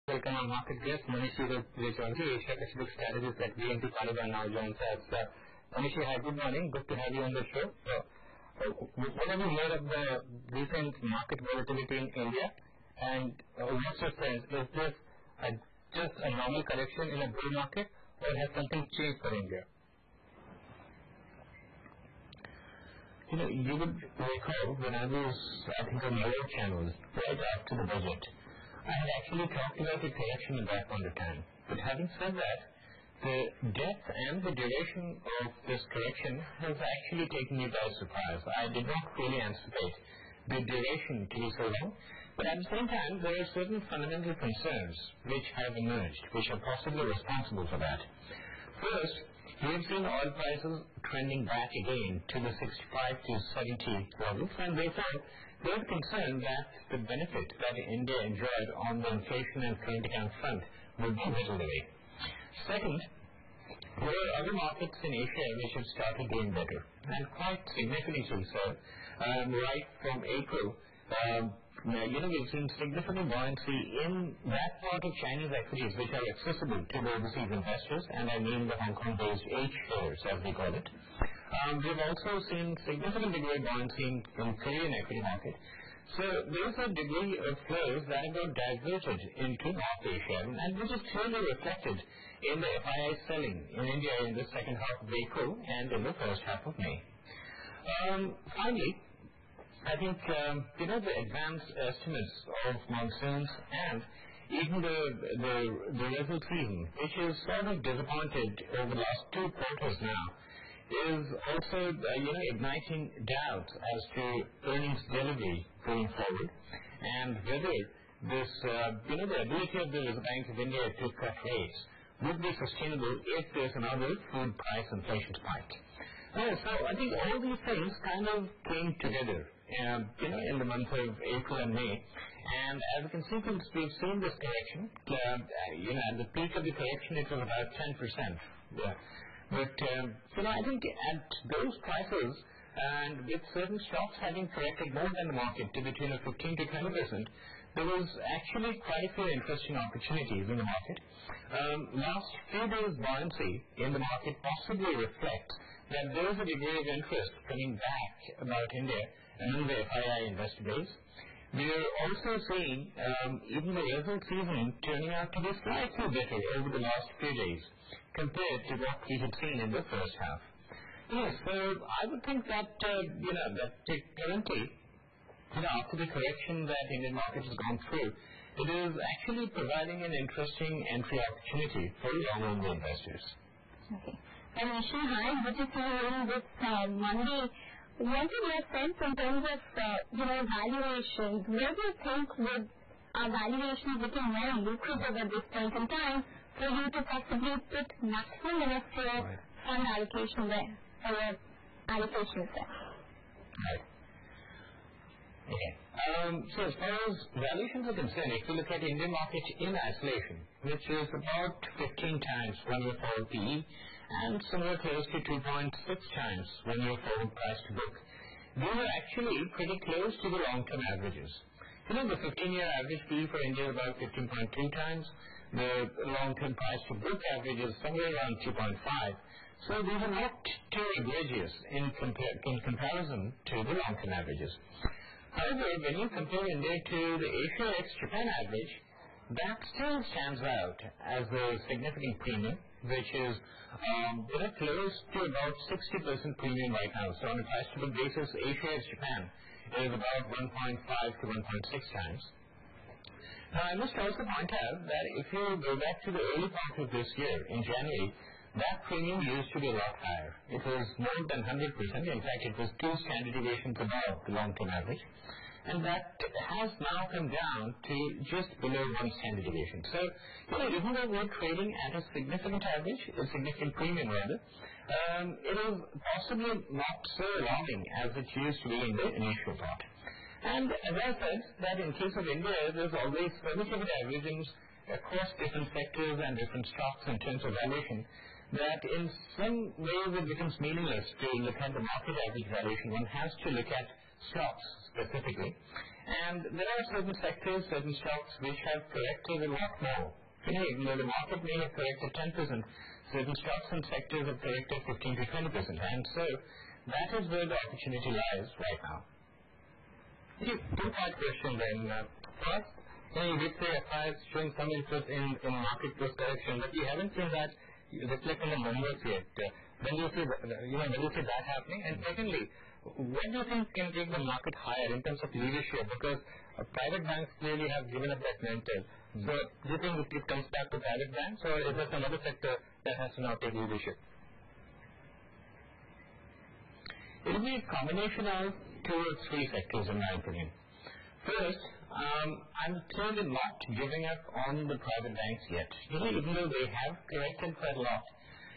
Welcome our market guest, Manishi Rejwanji, Asia Pacific Strategist at BNP Paribas now joins us. Manishi, hi, good morning. Good to have you on the show. What have you heard of the recent market volatility in India? And what's your sense? Is this just a normal correction in a bull market, or has something changed for India? You would recall when I was, on lower channels right after the budget, I had actually talked about a correction at that point of time. But having said that, the depth and the duration of this correction has actually taken me by surprise. I did not really anticipate the duration to be so long. But at the same time, there are certain fundamental concerns which have emerged, which are possibly responsible for that. First, we have seen oil prices trending back again to the 65 to 70 levels, and therefore there is concern that the benefit that India enjoyed on the inflation and current account front will be whittled away. Second, there are other markets in Asia which have started doing better, and quite significantly so. Right from April, we've seen significant buoyancy in that part of Chinese equities which are accessible to the overseas investors, and I mean the Hong Kong-based H shares, as we call it. We've also seen significant degree of buoyancy in Korean equity market. So there is a degree of flows that have got diverted into North Asia, and which is clearly reflected in the FII selling in India in the second half of April and in the first half of May. Finally, I think, the advanced estimates of monsoons and even the result season, which is sort of disappointed over the last 2 quarters now, is also, igniting doubts as to earnings delivery going forward, and whether this, the ability of the Reserve Bank of India to cut rates would be sustainable if there's another food price inflation spike. So I think all these things kind of came together, in the month of April and May. And as you can see, we've seen this correction. At the peak of the correction, it was about 10%. Yeah. But, I think at those prices, and with certain stocks having corrected more than the market to the tune of 15 to 20%, there was actually quite a few interesting opportunities in the market. Last few days' buoyancy in the market possibly reflects that there is a degree of interest coming back about India among the FII investor base. We are also seeing even the result season turning out to be slightly better over the last few days compared to what we had seen in the first half. Yes, so I would think that, that currently, after the correction that Indian market has gone through, it is actually providing an interesting entry opportunity for long-only investors. Okay. And Manishi, hi, good to see you in this Monday. Wanted your sense in terms of, valuations. Where do you think would our valuations become more lucrative at this point in time for you to possibly put maximum of your fund allocation there, or your allocation there? Right. Okay. So as far as valuations are concerned, if you look at the Indian market in isolation, which is about 15 times one-year forward PE, and somewhere close to 2.6 times one-year forward price to book, they were actually pretty close to the long-term averages. The 15-year average PE for India is about 15.2 times. The long-term price to book average is somewhere around 2.5. So these are not too egregious in comparison to the long-term averages. However, when you compare India to the Asia ex-Japan average, that still stands out as a significant premium, which is close to about 60% premium right now. So on a price-to-book basis, Asia ex-Japan is about 1.5 to 1.6 times. Now, I must also point out that if you go back to the early part of this year, in January, that premium used to be a lot higher. It was more than 100%. In fact, it was 2 standard deviations above the long-term average. And that has now come down to just below 1 standard deviation. So, even though we're trading at a significant average, a significant premium rather, it is possibly not so alarming as it used to be in the initial part. And as I said, that in case of India, there's always relative averagings across different sectors and different stocks in terms of valuation, that in some ways it becomes meaningless to look at the market average valuation. One has to look at stocks specifically. And there are certain sectors, certain stocks which have corrected a lot more. The market may have corrected 10%. Certain stocks and sectors have corrected 15 to 20%. And so that is where the opportunity lies right now. Two-part question then. First, you did say FI is showing some interest in market post correction, but we haven't seen that reflect in the numbers yet. When do you see that happening? And secondly, what do you think can take the market higher in terms of leadership? Because private banks clearly have given up that mantle. So do you think it comes back to private banks, or is there some other sector that has to now take leadership? It will be a combination of 2 or 3 sectors in my opinion. First, I'm clearly not giving up on the private banks yet. Even though they have corrected quite a lot,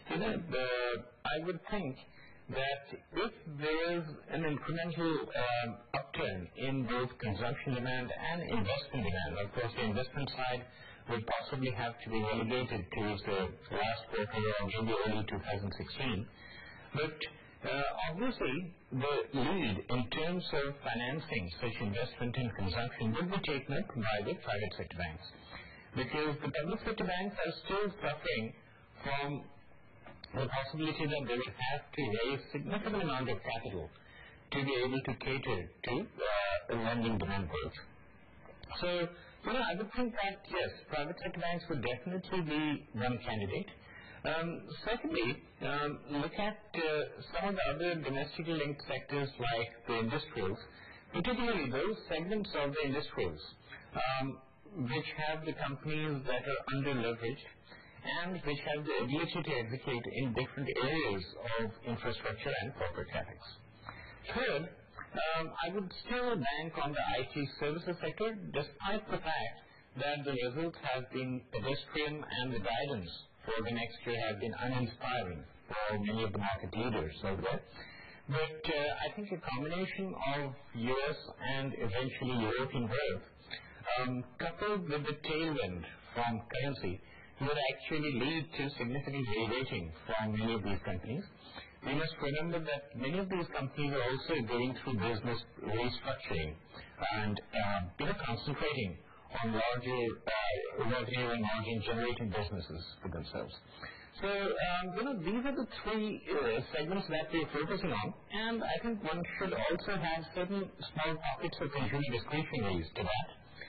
I would think that if there's an incremental upturn in both consumption demand and investment demand, of course the investment side would possibly have to be relegated towards the last quarter or maybe early 2016. But obviously, the lead in terms of financing such investment and consumption would be taken up by the private sector banks, because the public sector banks are still suffering from the possibility that they will have to raise significant amount of capital to be able to cater to lending demand growth. So, I would think that yes, private sector banks would definitely be one candidate. Secondly, look at some of the other domestically linked sectors like the industrials, particularly those segments of the industrials which have the companies that are under-leveraged and which have the ability to execute in different areas of infrastructure and corporate capex. Third, I would still bank on the IT services sector, despite the fact that the results have been pedestrian and the guidance for the next year have been uninspiring for many of the market leaders over there. But I think a combination of US and eventually European growth, coupled with the tailwind from currency, would actually lead to significant re-rating from many of these companies. We must remember that many of these companies are also going through business restructuring and concentrating on larger revenue and margin generating businesses for themselves. So, these are the 3 segments that we are focusing on, and I think one should also have certain small pockets of consumer discretionaries to that.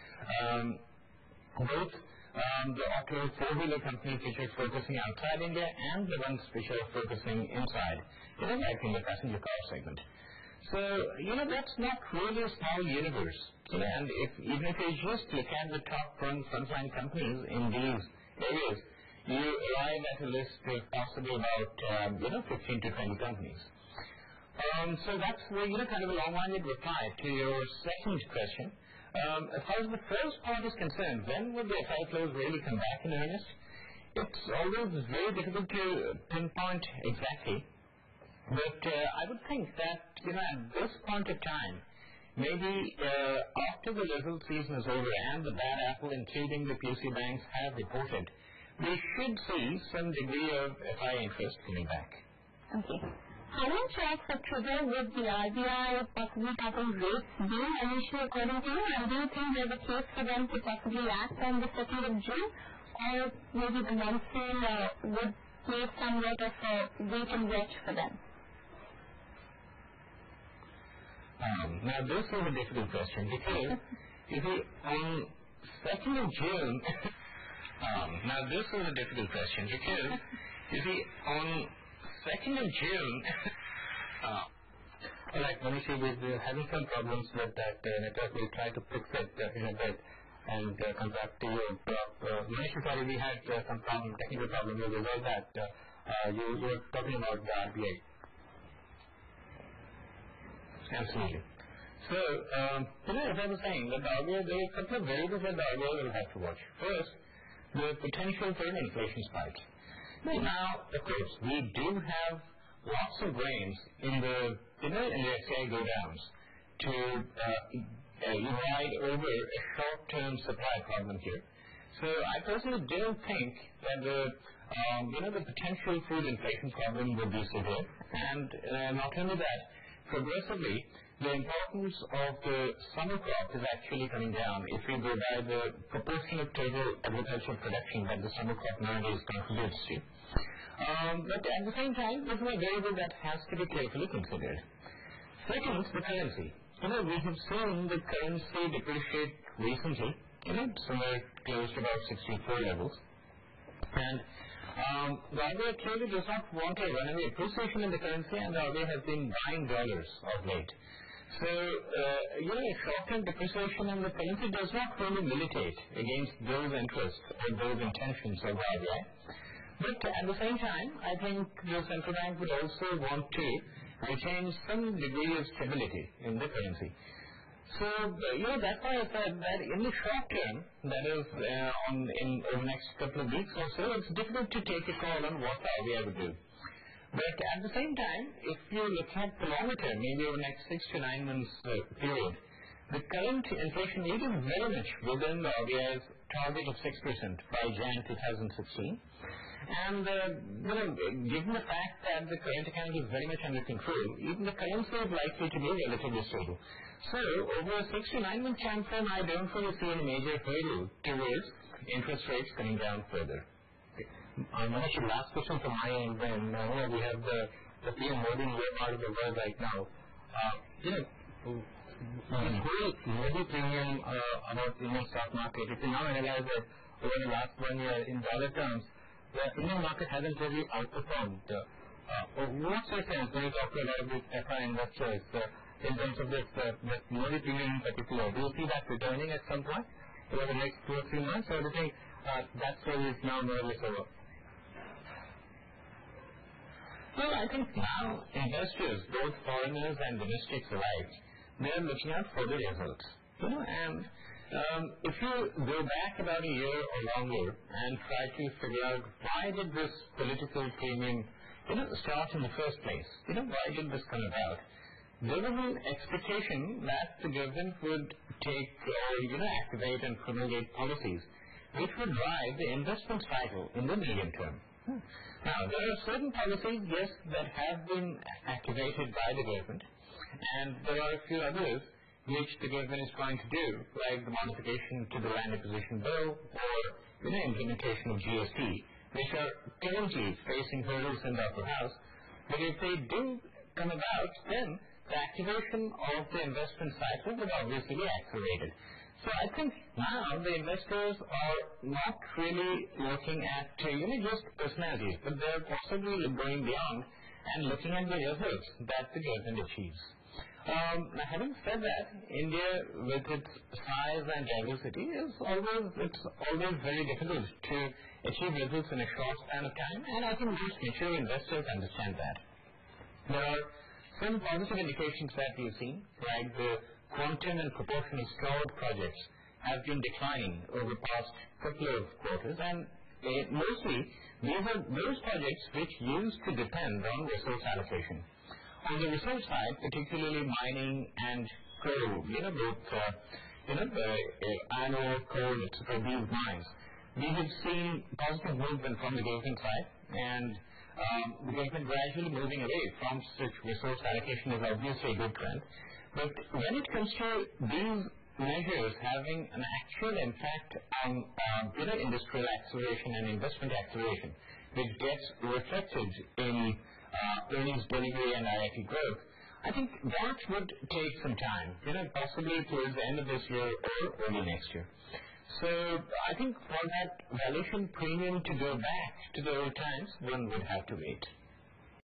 Both the auto 4-wheeler companies which are focusing outside India and the ones which are focusing inside, like in the passenger car segment. So, that's not really a small universe. And even if you just look at the top 10 frontline companies in these areas, you arrive at a list of possibly about 15 to 20 companies. So that's kind of a long-winded reply to your second question. As far as the first part is concerned, when would the FI flows really come back in earnest? It's always very difficult to pinpoint exactly. But I would think that, at this point of time, maybe after the result season is over and the bad apple, including the PSU banks, have reported, we should see some degree of FI interest coming back. Okay. How much of a trigger would the RBI possibly cutting rates be initially according to you? And do you think there's a case for them to possibly act on the 2nd of June? Or maybe the monsoon would create somewhat of a wait and watch for them? Now, this is a difficult question because, on 2nd of June, on 2nd of June, like Manishi, we're having some problems with that network. We'll try to fix it in a bit and come back to you. Manishi, sorry, we had some technical problem. We'll resolve that. You were talking about the RBI. Absolutely. So, as I was saying, that the RBI, there are a couple of variables that the RBI will have to watch. First, the potential for an inflation spike. Now, of course, we do have lots of grains in the FCI go-downs to ride over a short-term supply problem here. So, I personally don't think that the potential food inflation problem will be severe. And not only that, progressively, the importance of the summer crop is actually coming down if we go by the proportion of total agricultural production that the summer crop nowadays contributes to. But at the same time, this is a variable that has to be carefully considered. Second, the currency. We have seen the currency depreciate recently, somewhere close to about 64 levels. And the RBI clearly does not want a runaway appreciation in the currency, and the RBI has been buying dollars of late. So, short-term depreciation in the currency does not really militate against those interests or those intentions of the RBI. But at the same time, I think the central bank would also want to retain some degree of stability in the currency. So, that's why I said that in the short term, that is over the next couple of weeks or so, it's difficult to take a call on what the RBI would do. But at the same time, if you look at the longer term, maybe over the next 6 to 9 months period, the current inflation rate is very much within the RBI's target of 6% by Jan 2016. And, given the fact that the current account is very much under control, even the currency is likely to be relatively stable. So, over a 6 to 9 month time frame, I don't really see any major hurdle towards interest rates coming down further. Manish, last question from my end. When we have the PM Modi in your part of the world right now, this whole Modi premium about Indian stock market, if you now analyze that over the last 1 year in dollar terms, the Indian market hasn't really outperformed. What's your sense when you talk to a lot of these FI investors in terms of this Modi premium in particular? Do you see that returning at some point over the next 2 or 3 months, or do you think that story is now more or less over? Well, I think now investors, both foreigners and domestics alike, they're looking out for the results. And if you go back about a year or longer and try to figure out why did this political premium, start in the first place? Why did this come about? There was an expectation that the government would take or, activate and promulgate policies which would drive the investment cycle in the medium term. Now, there are certain policies, yes, that have been activated by the government, and there are a few others which the government is trying to do, like the modification to the Land Acquisition Bill or implementation of GST, which are currently facing hurdles in the upper house. But if they do come about, then the activation of the investment cycle would obviously be accelerated. So I think now the investors are not really looking at just personalities, but they're possibly going beyond and looking at the results that the government achieves. Now, having said that, India, with its size and diversity, it's always very difficult to achieve results in a short span of time, and I think most mature investors understand that. There are some positive indications that we've seen, like the quantum and proportion of stalled projects have been declining over the past couple of quarters, and mostly these are those projects which used to depend on resource allocation. On the resource side, particularly mining and coal, both the iron ore, coal, etc., these mines, we have seen positive movement from the government side, and the government gradually moving away from such resource allocation is obviously a good trend. But when it comes to these measures having an actual impact on industrial acceleration and investment acceleration, which gets reflected in earnings delivery and IIT growth, I think that would take some time, possibly towards the end of this year or early next year. So I think for that valuation premium to go back to the old times, one would have to wait.